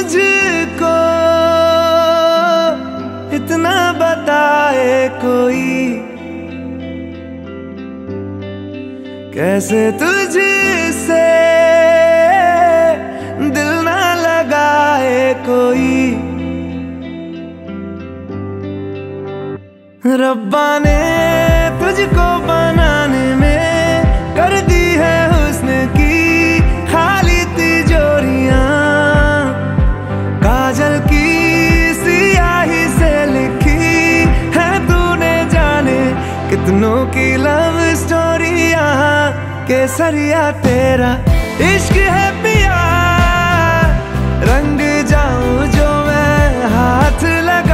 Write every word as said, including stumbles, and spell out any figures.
मुझको इतना बताए कोई, कैसे तुझसे दिल ना लगाए कोई। रब्बा ने तुझको बनाने में कर दी है हुस्न की खाली तिजोरियां, काजल की सियाही से लिखी है तूने जाने कितनों की लव स्टोरियां। केसरिया तेरा इश्क है पिया, रंग जाऊं जो मैं हाथ लगा